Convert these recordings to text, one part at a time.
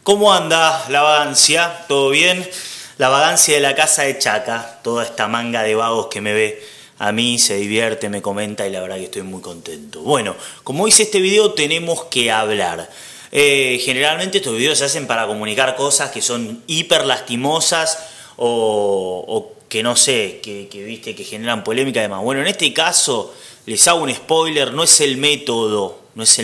¿Cómo anda la vagancia? ¿Todo bien? La vagancia de la casa de Chaca, toda esta manga de vagos que me ve a mí, se divierte, me comenta y la verdad que estoy muy contento. Bueno, como dice este video, tenemos que hablar. Generalmente estos videos se hacen para comunicar cosas que son hiper lastimosas o que no sé, viste, que generan polémica y demás. Bueno, en este caso les hago un spoiler, no es el método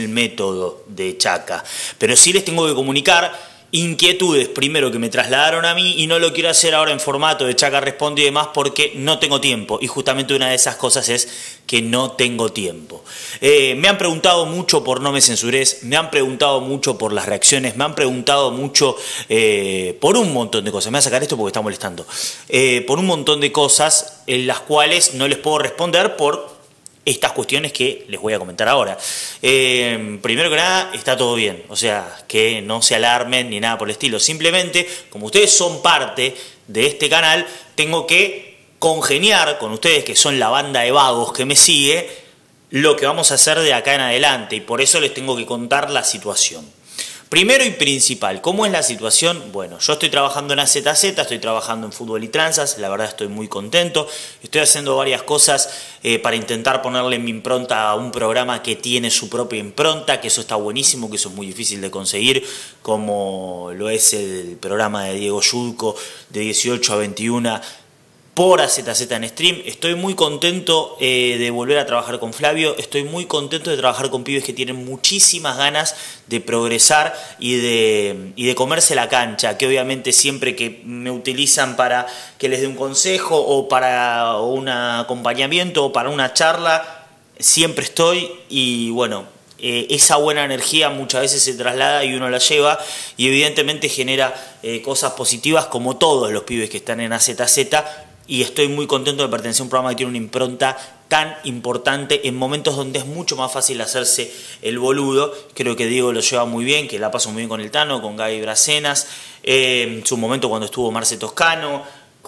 de Chaca, pero sí les tengo que comunicar inquietudes primero que me trasladaron a mí y no lo quiero hacer ahora en formato de Chaca Responde y demás porque no tengo tiempo y justamente una de esas cosas es que no tengo tiempo. Me han preguntado mucho por No Me Censures, me han preguntado mucho por las reacciones, me han preguntado mucho por un montón de cosas. Me voy a sacar esto porque está molestando. Por un montón de cosas en las cuales no les puedo responder por estas cuestiones que les voy a comentar ahora. Primero que nada, está todo bien, o sea, que no se alarmen ni nada por el estilo. Simplemente, como ustedes son parte de este canal, tengo que congeniar con ustedes, que son la banda de vagos que me sigue, lo que vamos a hacer de acá en adelante, y por eso les tengo que contar la situación. Primero y principal, ¿cómo es la situación? Bueno, yo estoy trabajando en AZZ, estoy trabajando en Fútbol y Tranzas, la verdad estoy muy contento, estoy haciendo varias cosas para intentar ponerle mi impronta a un programa que tiene su propia impronta, que eso está buenísimo, que eso es muy difícil de conseguir, como lo es el programa de Diego Yulco de 18 a 21 por AZZ en stream. Estoy muy contento de volver a trabajar con Flavio, estoy muy contento de trabajar con pibes que tienen muchísimas ganas de progresar y de comerse la cancha, que obviamente siempre que me utilizan para que les dé un consejo o para un acompañamiento o para una charla, siempre estoy y bueno, esa buena energía muchas veces se traslada y uno la lleva y evidentemente genera cosas positivas como todos los pibes que están en AZZ. Y estoy muy contento de pertenecer a un programa que tiene una impronta tan importante en momentos donde es mucho más fácil hacerse el boludo. Creo que Diego lo lleva muy bien, que la paso muy bien con el Tano, con Gaby Bracenas, en su momento cuando estuvo Marce Toscano,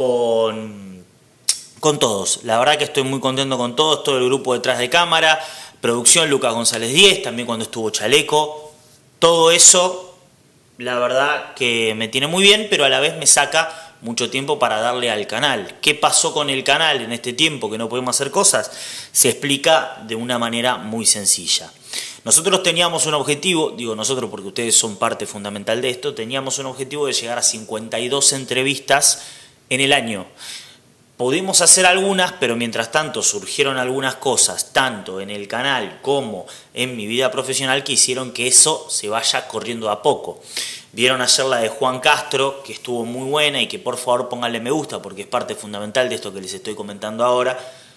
con todos. La verdad que estoy muy contento con todos, todo el grupo detrás de cámara, producción Lucas González 10, también cuando estuvo Chaleco. Todo eso, la verdad que me tiene muy bien, pero a la vez me saca mucho tiempo para darle al canal. ¿Qué pasó con el canal en este tiempo que no podemos hacer cosas? Se explica de una manera muy sencilla. Nosotros teníamos un objetivo, digo nosotros porque ustedes son parte fundamental de esto, teníamos un objetivo de llegar a 52 entrevistas en el año. Pudimos hacer algunas, pero mientras tanto surgieron algunas cosas, tanto en el canal como en mi vida profesional, que hicieron que eso se vaya corriendo a poco. Vieron ayer la de Juan Castro, que estuvo muy buena y que por favor pónganle me gusta porque es parte fundamental de esto que les estoy comentando ahora.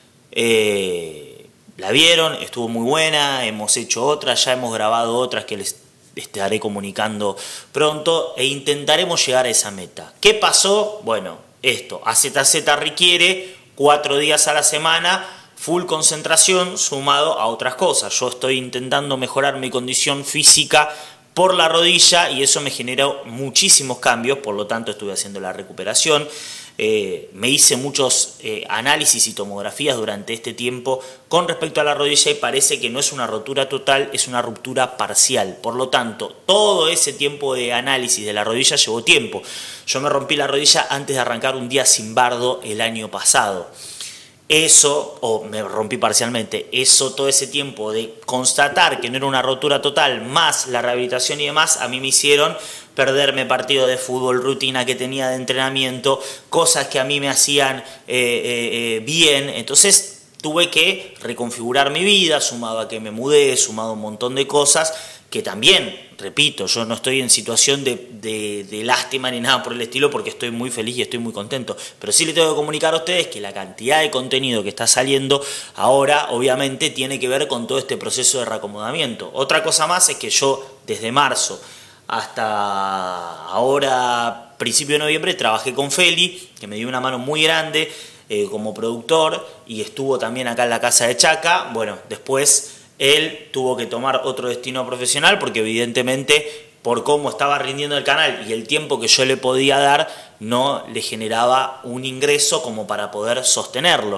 La vieron, estuvo muy buena, hemos hecho otras, ya hemos grabado otras que les estaré comunicando pronto e intentaremos llegar a esa meta. ¿Qué pasó? Bueno, esto, AZZ requiere 4 días a la semana, full concentración sumado a otras cosas. Yo estoy intentando mejorar mi condición física por la rodilla y eso me generó muchísimos cambios, por lo tanto estuve haciendo la recuperación. Me hice muchos análisis y tomografías durante este tiempo con respecto a la rodilla y parece que no es una rotura total, es una ruptura parcial. Por lo tanto, todo ese tiempo de análisis de la rodilla llevó tiempo. Yo me rompí la rodilla antes de arrancar un día sin bardo el año pasado. Eso, o me rompí parcialmente, eso todo ese tiempo de constatar que no era una rotura total, más la rehabilitación y demás, a mí me hicieron perderme partidos de fútbol, rutina que tenía de entrenamiento, cosas que a mí me hacían bien, entonces tuve que reconfigurar mi vida, sumado a que me mudé, sumado a un montón de cosas, que también, repito, yo no estoy en situación de lástima ni nada por el estilo porque estoy muy feliz y estoy muy contento. Pero sí les tengo que comunicar a ustedes que la cantidad de contenido que está saliendo ahora obviamente tiene que ver con todo este proceso de reacomodamiento. Otra cosa más es que yo desde marzo hasta ahora, principio de noviembre, trabajé con Feli, que me dio una mano muy grande como productor y estuvo también acá en la casa de Chaca. Bueno, después él tuvo que tomar otro destino profesional porque evidentemente por cómo estaba rindiendo el canal y el tiempo que yo le podía dar no le generaba un ingreso como para poder sostenerlo.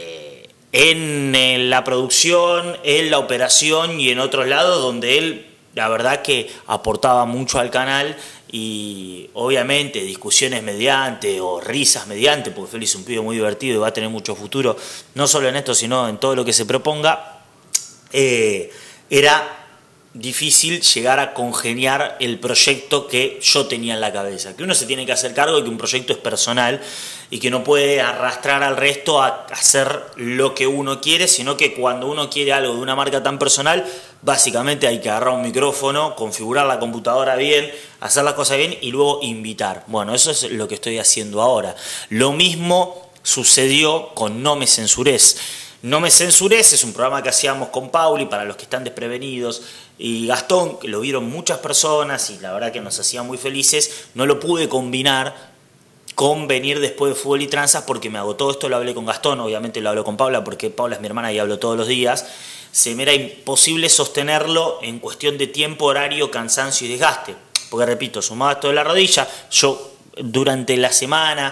En la producción, en la operación y en otros lados donde él la verdad que aportaba mucho al canal y obviamente discusiones mediante o risas mediante, porque Félix es un pibe muy divertido y va a tener mucho futuro, no solo en esto, sino en todo lo que se proponga, era difícil llegar a congeniar el proyecto que yo tenía en la cabeza, que uno se tiene que hacer cargo de que un proyecto es personal y que no puede arrastrar al resto a hacer lo que uno quiere, sino que cuando uno quiere algo de una marca tan personal, básicamente hay que agarrar un micrófono, configurar la computadora bien, hacer las cosas bien y luego invitar. Bueno, eso es lo que estoy haciendo ahora. Lo mismo sucedió con No Me Censures. No Me Censures es un programa que hacíamos con Pauli, para los que están desprevenidos, y Gastón, que lo vieron muchas personas y la verdad que nos hacía muy felices. No lo pude combinar con venir después de Fútbol y Tranzas porque me agotó. Esto lo hablé con Gastón, obviamente lo hablo con Paula porque Paula es mi hermana y hablo todos los días. Se me era imposible sostenerlo en cuestión de tiempo, horario, cansancio y desgaste. Porque repito, sumado esto de la rodilla, yo durante la semana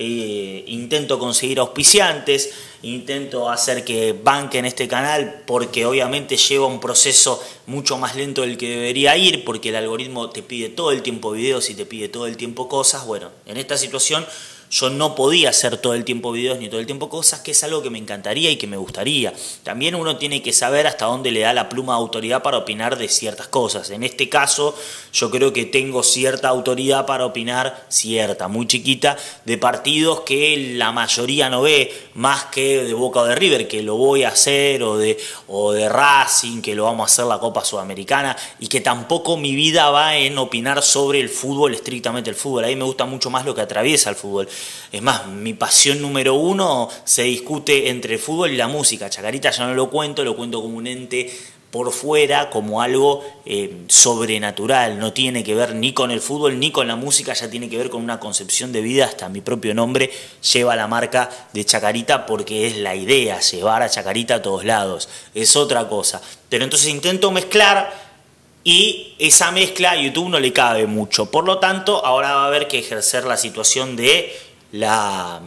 intento conseguir auspiciantes, intento hacer que banquen este canal porque obviamente lleva un proceso mucho más lento del que debería ir, porque el algoritmo te pide todo el tiempo videos y te pide todo el tiempo cosas. Bueno, en esta situación yo no podía hacer todo el tiempo videos ni todo el tiempo cosas, que es algo que me encantaría y que me gustaría. También uno tiene que saber hasta dónde le da la pluma de autoridad para opinar de ciertas cosas. En este caso, yo creo que tengo cierta autoridad para opinar, cierta, muy chiquita, de partidos que la mayoría no ve, más que de Boca o de River, que lo voy a hacer, o de Racing, que lo vamos a hacer la Copa Sudamericana, y que tampoco mi vida va en opinar sobre el fútbol, estrictamente el fútbol. A mí me gusta mucho más lo que atraviesa el fútbol. Es más, mi pasión número uno se discute entre el fútbol y la música. Chacarita ya no lo cuento como un ente por fuera, como algo sobrenatural. No tiene que ver ni con el fútbol ni con la música, ya tiene que ver con una concepción de vida. Hasta mi propio nombre lleva la marca de Chacarita porque es la idea, llevar a Chacarita a todos lados. Es otra cosa. Pero entonces intento mezclar y esa mezcla a YouTube no le cabe mucho. Por lo tanto, ahora va a haber que ejercer la situación de la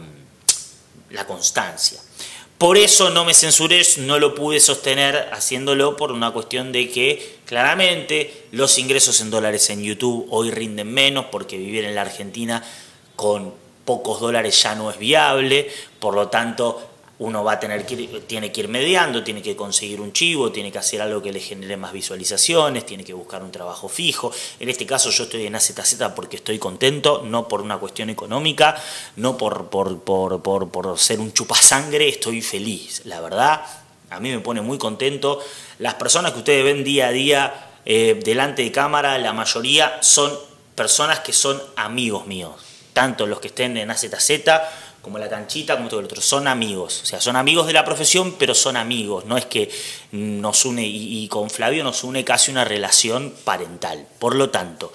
constancia. Por eso No Me Censures no lo pude sostener haciéndolo por una cuestión de que claramente los ingresos en dólares en YouTube hoy rinden menos porque vivir en la Argentina con pocos dólares ya no es viable. Por lo tanto, uno va a tiene que ir mediando, tiene que conseguir un chivo, tiene que hacer algo que le genere más visualizaciones, tiene que buscar un trabajo fijo. En este caso yo estoy en AZZ porque estoy contento, no por una cuestión económica, no por ser un chupasangre, estoy feliz. La verdad, a mí me pone muy contento. Las personas que ustedes ven día a día delante de cámara, la mayoría son personas que son amigos míos. Tanto los que estén en AZZ como la canchita, como todo el otro, son amigos. O sea, son amigos de la profesión, pero son amigos. No es que nos une, y con Flavio nos une casi una relación parental. Por lo tanto,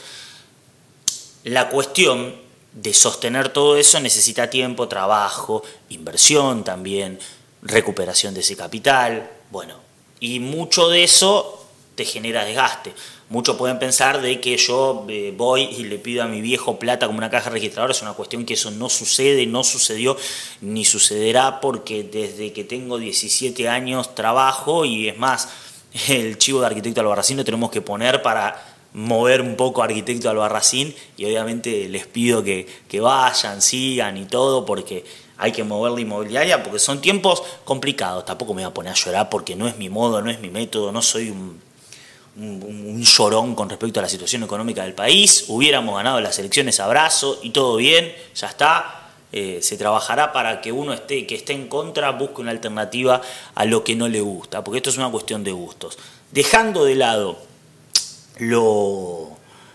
la cuestión de sostener todo eso necesita tiempo, trabajo, inversión también, recuperación de ese capital. Bueno, y mucho de eso te genera desgaste. Muchos pueden pensar de que yo voy y le pido a mi viejo plata como una caja registradora. Es una cuestión que eso no sucede, no sucedió, ni sucederá, porque desde que tengo 17 años trabajo, y es más, el chivo de Arquitecto Albarracín lo tenemos que poner para mover un poco a Arquitecto Albarracín, y obviamente les pido que vayan, sigan y todo, porque hay que mover la inmobiliaria, porque son tiempos complicados. Tampoco me voy a poner a llorar porque no es mi modo, no es mi método, no soy un llorón con respecto a la situación económica del país. Hubiéramos ganado las elecciones, abrazo y todo bien, ya está. Se trabajará para que uno que esté en contra busque una alternativa a lo que no le gusta, porque esto es una cuestión de gustos. Dejando de lado lo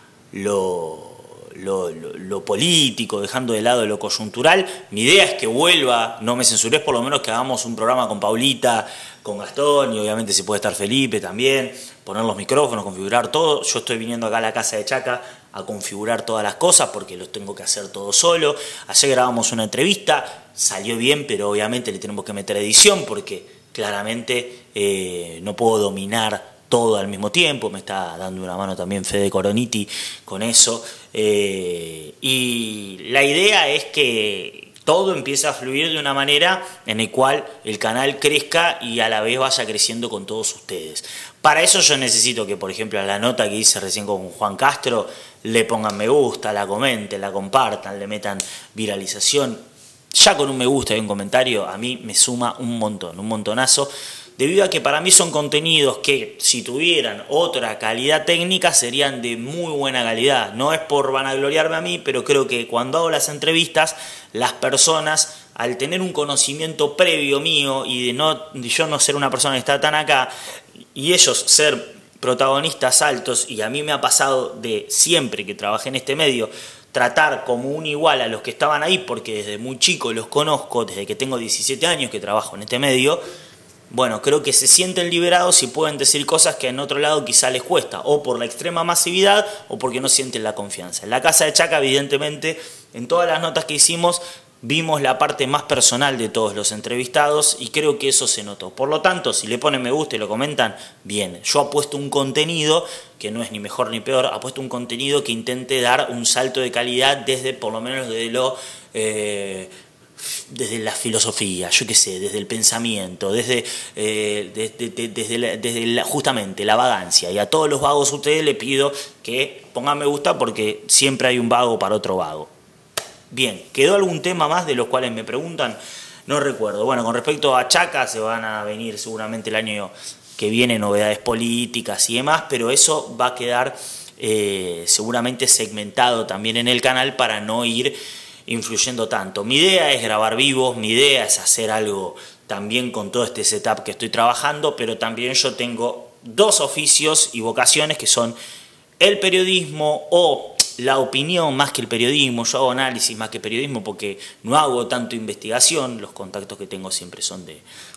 político, dejando de lado lo coyuntural, mi idea es que vuelva No Me Censures, por lo menos que hagamos un programa con Paulita, con Gastón, y obviamente si puede estar Felipe también, poner los micrófonos, configurar todo. Yo estoy viniendo acá a la casa de Chaca a configurar todas las cosas porque los tengo que hacer todo solo. Ayer grabamos una entrevista, salió bien, pero obviamente le tenemos que meter edición porque claramente no puedo dominar todo al mismo tiempo. Me está dando una mano también Fede Coroniti con eso. Y la idea es que todo empieza a fluir de una manera en la cual el canal crezca y a la vez vaya creciendo con todos ustedes. Para eso yo necesito que, por ejemplo, a la nota que hice recién con Juan Castro, le pongan me gusta, la comenten, la compartan, le metan viralización. Ya con un me gusta y un comentario a mí me suma un montón, un montonazo, debido a que para mí son contenidos que si tuvieran otra calidad técnica serían de muy buena calidad. No es por vanagloriarme a mí, pero creo que cuando hago las entrevistas, las personas, al tener un conocimiento previo mío y de yo no ser una persona que está tan acá, y ellos ser protagonistas altos, y a mí me ha pasado de siempre que trabajé en este medio, tratar como un igual a los que estaban ahí, porque desde muy chico los conozco, desde que tengo 17 años que trabajo en este medio. Bueno, creo que se sienten liberados y pueden decir cosas que en otro lado quizá les cuesta, o por la extrema masividad o porque no sienten la confianza. En la Casa de Chaca, evidentemente, en todas las notas que hicimos, vimos la parte más personal de todos los entrevistados y creo que eso se notó. Por lo tanto, si le ponen me gusta y lo comentan, bien. Yo apuesto un contenido que no es ni mejor ni peor, apuesto un contenido que intente dar un salto de calidad desde, por lo menos, desde la filosofía, yo qué sé, desde el pensamiento, desde justamente la vagancia. Y a todos los vagos a ustedes les pido que pongan me gusta porque siempre hay un vago para otro vago. Bien, ¿quedó algún tema más de los cuales me preguntan? No recuerdo. Bueno, con respecto a Chaca, se van a venir seguramente el año que viene novedades políticas y demás, pero eso va a quedar seguramente segmentado también en el canal para no ir influyendo tanto. Mi idea es grabar vivos, mi idea es hacer algo también con todo este setup que estoy trabajando, pero también yo tengo dos oficios y vocaciones que son el periodismo o la opinión más que el periodismo. Yo hago análisis más que periodismo porque no hago tanto investigación, los contactos que tengo siempre son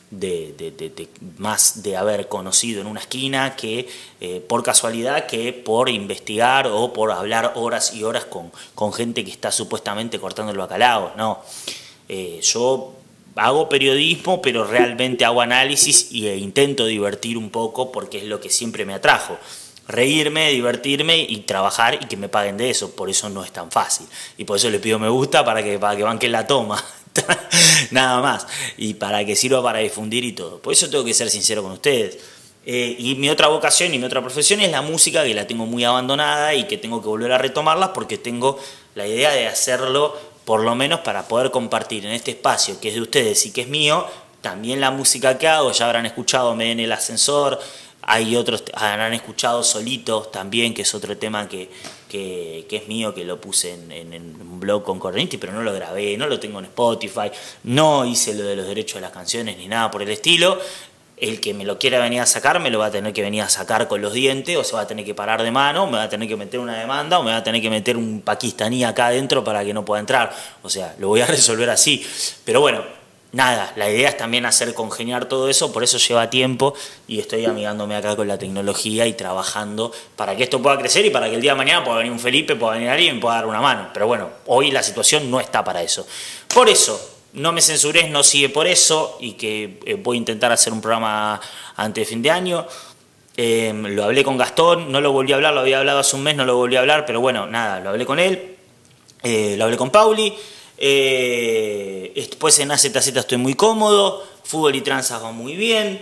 más de haber conocido en una esquina que por casualidad que por investigar o por hablar horas y horas con gente que está supuestamente cortando el bacalao. No, yo hago periodismo, pero realmente hago análisis e intento divertir un poco porque es lo que siempre me atrajo. Reírme, divertirme y trabajar y que me paguen de eso. Por eso no es tan fácil. Y por eso les pido me gusta para que banquen la toma. Nada más. Y para que sirva para difundir y todo. Por eso tengo que ser sincero con ustedes. Y mi otra vocación y mi otra profesión es la música, que la tengo muy abandonada y que tengo que volver a retomarla porque tengo la idea de hacerlo por lo menos para poder compartir en este espacio que es de ustedes y que es mío, también la música que hago. Ya habrán escuchado Me en el ascensor. Hay otros, habrán escuchado Solitos también, que es otro tema que es mío, que lo puse en un blog con Correnti, pero no lo grabé, no lo tengo en Spotify, no hice lo de los derechos de las canciones ni nada por el estilo. El que me lo quiera venir a sacar, me lo va a tener que venir a sacar con los dientes, o se va a tener que parar de mano, me va a tener que meter una demanda, o me va a tener que meter un pakistaní acá adentro para que no pueda entrar. O sea, lo voy a resolver así. Pero bueno, nada, la idea es también hacer congeniar todo eso, por eso lleva tiempo y estoy amigándome acá con la tecnología y trabajando para que esto pueda crecer y para que el día de mañana pueda venir un Felipe, pueda venir alguien y pueda dar una mano. Pero bueno, hoy la situación no está para eso. Por eso, no me censures, no sigue por eso y que voy a intentar hacer un programa antes de fin de año. Lo hablé con Gastón, no lo volví a hablar, lo había hablado hace un mes, no lo volví a hablar, pero bueno, nada, lo hablé con él, lo hablé con Pauli. Después en AZZ estoy muy cómodo, fútbol y tranzas va muy bien,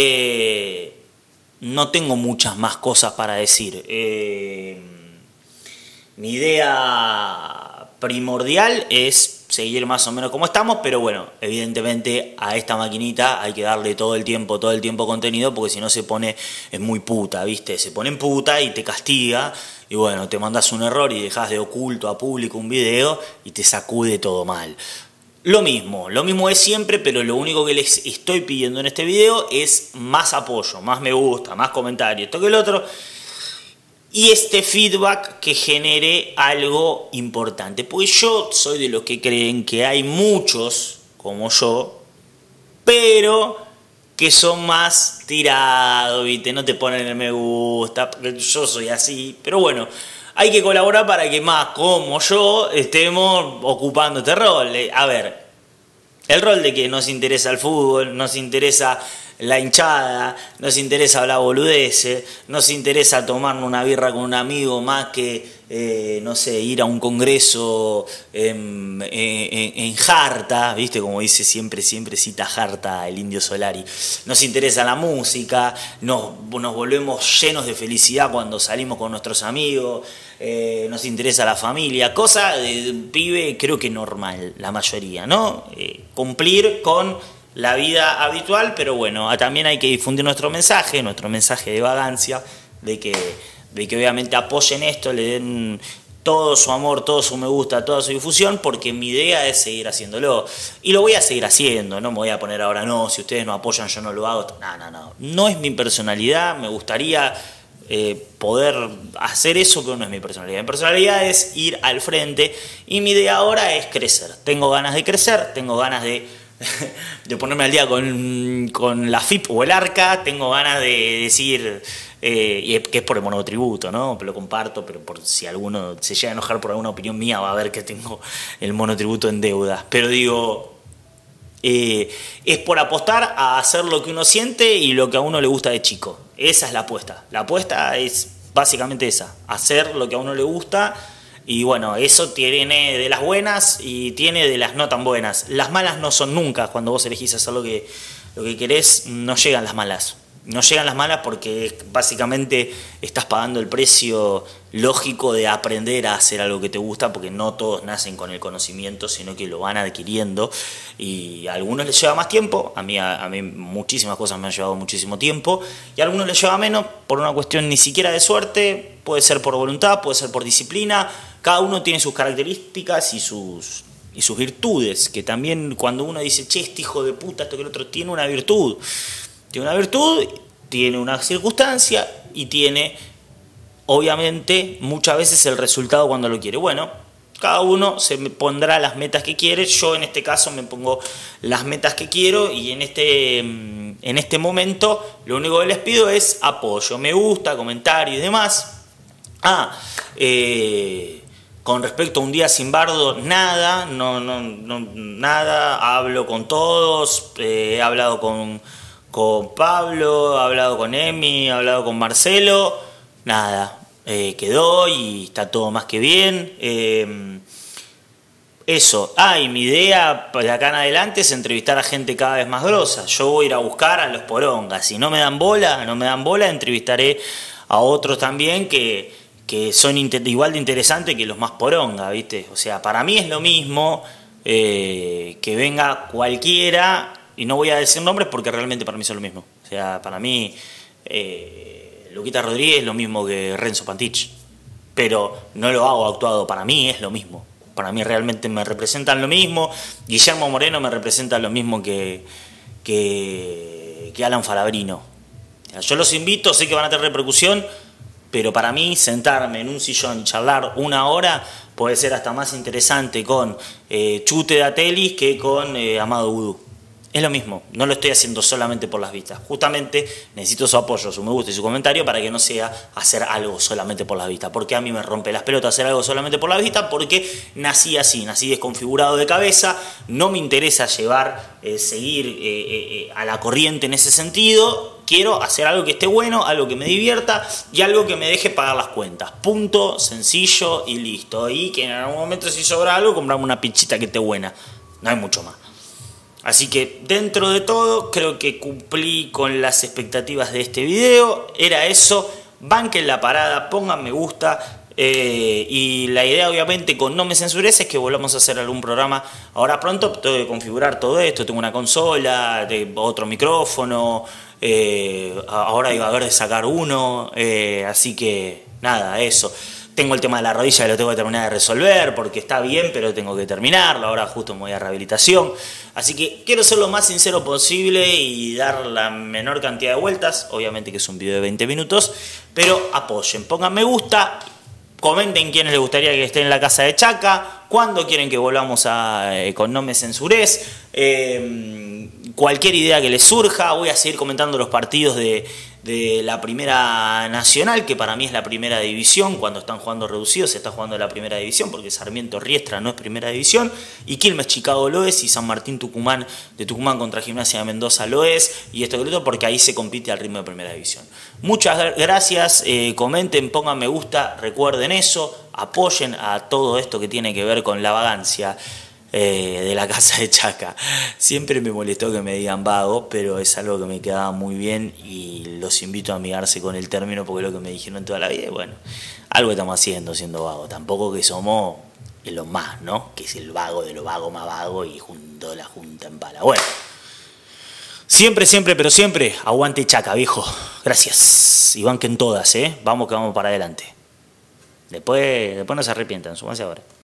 no tengo muchas más cosas para decir. Mi idea primordial es seguir más o menos como estamos, pero bueno, evidentemente a esta maquinita hay que darle todo el tiempo contenido, porque si no se pone, es muy puta, ¿viste? Se pone en puta y te castiga, y bueno, te mandas un error y dejas de oculto a público un video y te sacude todo mal. Lo mismo es siempre, pero lo único que les estoy pidiendo en este video es más apoyo, más me gusta, más comentarios, esto que el otro. Y este feedback que genere algo importante. Pues yo soy de los que creen que hay muchos, como yo, pero que son más tirados, ¿viste? No te ponen el me gusta, yo soy así. Pero bueno, hay que colaborar para que más como yo estemos ocupando este rol. A ver, el rol de que nos interesa el fútbol, nos interesa la hinchada, nos interesa hablar boludeces, nos interesa tomarnos una birra con un amigo más que, no sé, ir a un congreso en Jarta, ¿viste? Como dice siempre cita Jarta el Indio Solari. Nos interesa la música, nos volvemos llenos de felicidad cuando salimos con nuestros amigos, nos interesa la familia, cosa de pibe creo que normal, la mayoría, ¿no? Cumplir con la vida habitual, pero bueno, también hay que difundir nuestro mensaje de vagancia, de que obviamente apoyen esto, le den todo su amor, todo su me gusta, toda su difusión, porque mi idea es seguir haciéndolo. Y lo voy a seguir haciendo, no me voy a poner ahora, no, si ustedes no apoyan yo no lo hago. No. No es mi personalidad, me gustaría poder hacer eso, pero no es mi personalidad. Mi personalidad es ir al frente y mi idea ahora es crecer. Tengo ganas de crecer, tengo ganas de ponerme al día con la FIP o el ARCA, tengo ganas de decir, que es por el monotributo, ¿no? Lo comparto, pero por si alguno se llega a enojar por alguna opinión mía, va a ver que tengo el monotributo en deuda. Pero digo, es por apostar a hacer lo que uno siente y lo que a uno le gusta de chico. Esa es la apuesta. La apuesta es básicamente esa, hacer lo que a uno le gusta. Y bueno, eso tiene de las buenas y tiene de las no tan buenas. Las malas no son nunca. Cuando vos elegís hacer lo que querés, no llegan las malas. No llegan las malas porque básicamente estás pagando el precio lógico de aprender a hacer algo que te gusta, porque no todos nacen con el conocimiento, sino que lo van adquiriendo. Y a algunos les lleva más tiempo, a mí muchísimas cosas me han llevado muchísimo tiempo, y a algunos les lleva menos por una cuestión ni siquiera de suerte, puede ser por voluntad, puede ser por disciplina. Cada uno tiene sus características y sus virtudes, que también cuando uno dice, che, este hijo de puta, esto que el otro, tiene una virtud. Tiene una virtud, tiene una circunstancia y tiene, obviamente, muchas veces el resultado cuando lo quiere. Bueno, cada uno se pondrá las metas que quiere. Yo en este caso me pongo las metas que quiero y en este momento lo único que les pido es apoyo, me gusta, comentario y demás. Con respecto a un día sin bardo, nada, nada, hablo con todos, he hablado con Pablo, he hablado con Emi, he hablado con Marcelo, nada, quedó y está todo más que bien. Eso, y mi idea de acá en adelante es entrevistar a gente cada vez más grosa. Yo voy a ir a buscar a los porongas, si no me dan bola, entrevistaré a otros también que son igual de interesantes que los más poronga, ¿viste? O sea, para mí es lo mismo que venga cualquiera. Y no voy a decir nombres porque realmente para mí son lo mismo. O sea, para mí, Luquita Rodríguez es lo mismo que Renzo Pantich. Pero no lo hago actuado, para mí es lo mismo. Para mí realmente me representan lo mismo. Guillermo Moreno me representa lo mismo que Alan Falabrino. Yo los invito, sé que van a tener repercusión, pero para mí sentarme en un sillón y charlar una hora puede ser hasta más interesante con Chute de Atelis que con Amado Vudú. Es lo mismo, no lo estoy haciendo solamente por las vistas. Justamente necesito su apoyo, su me gusta y su comentario para que no sea hacer algo solamente por las vistas. Porque a mí me rompe las pelotas hacer algo solamente por las vistas, porque nací así, nací desconfigurado de cabeza. No me interesa seguir a la corriente en ese sentido. Quiero hacer algo que esté bueno, algo que me divierta y algo que me deje pagar las cuentas. Punto, sencillo y listo. Y que en algún momento, si sobra algo, compramos una pizzita que esté buena. No hay mucho más. Así que dentro de todo creo que cumplí con las expectativas de este video. Era eso, banquen la parada, pongan me gusta. Y la idea obviamente con No Me Censures es que volvamos a hacer algún programa ahora pronto. Tengo que configurar todo esto, tengo una consola, otro micrófono, ahora iba a haber de sacar uno, así que nada, eso. Tengo el tema de la rodilla que lo tengo que terminar de resolver porque está bien, pero tengo que terminarlo. Ahora justo me voy a rehabilitación. Así que quiero ser lo más sincero posible y dar la menor cantidad de vueltas. Obviamente que es un video de 20 minutos, pero apoyen, pongan me gusta, comenten quiénes les gustaría que estén en la casa de Chaca, cuándo quieren que volvamos con No Me Censures, cualquier idea que les surja. Voy a seguir comentando los partidos de la Primera Nacional, que para mí es la Primera División. Cuando están jugando reducidos se está jugando la Primera División, porque Sarmiento Riestra no es Primera División, y Quilmes Chicago lo es, y San Martín Tucumán, de Tucumán contra Gimnasia de Mendoza lo es, y esto que lo otro, porque ahí se compite al ritmo de Primera División. Muchas gracias, comenten, pongan me gusta, recuerden eso, apoyen a todo esto que tiene que ver con la vagancia de la casa de Chaca. Siempre me molestó que me digan vago, pero es algo que me quedaba muy bien y los invito a amigarse con el término, porque es lo que me dijeron toda la vida. Y bueno, algo estamos haciendo siendo vago. Tampoco que somos los más, ¿no? Que es el vago de lo vago más vago y junto la junta en pala. Bueno, siempre, pero siempre, aguante Chaca, viejo. Gracias. Y banquen todas, ¿eh? Vamos que vamos para adelante. Después no se arrepientan, súbanse ahora.